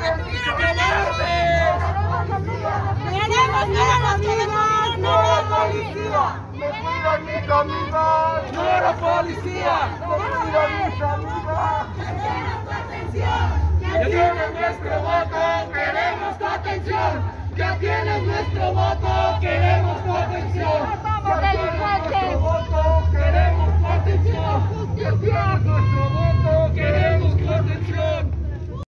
¡Me cuidan mis amigas! ¡Señora policía! ¡Me cuidan mis amigas! ¡Ya tienes nuestro voto! ¡Queremos tu atención! ¡Ya tienes nuestro voto! ¡Queremos tu atención!